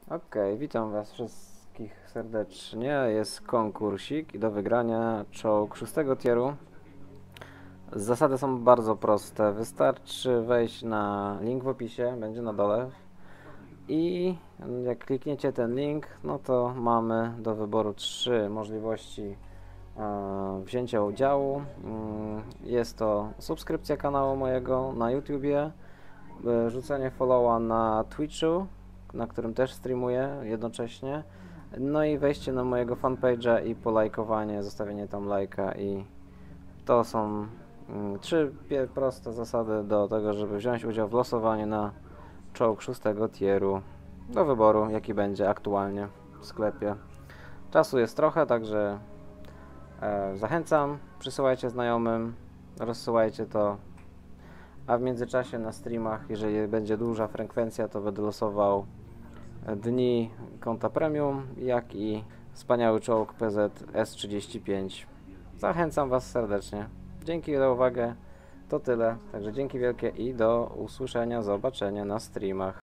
Witam Was wszystkich serdecznie. Jest konkursik i do wygrania czołg 6 tieru. Zasady są bardzo proste. Wystarczy wejść na link w opisie, będzie na dole. I jak klikniecie ten link, no to mamy do wyboru 3 możliwości wzięcia udziału. Jest to subskrypcja kanału mojego na YouTubie, rzucenie followa na Twitchu, na którym też streamuję jednocześnie, no i wejście na mojego fanpage'a i polajkowanie, zostawienie tam lajka. I to są 3 proste zasady do tego, żeby wziąć udział w losowaniu na czołg 6 tieru, do wyboru jaki będzie aktualnie w sklepie. Czasu jest trochę, także zachęcam, przysyłajcie znajomym, rozsyłajcie to, a w międzyczasie na streamach, jeżeli będzie duża frekwencja, to będę losował dni konta premium, jak i wspaniały czołg PZ S35. Zachęcam Was serdecznie. Dzięki za uwagę, to tyle, także dzięki wielkie i do usłyszenia, zobaczenia na streamach.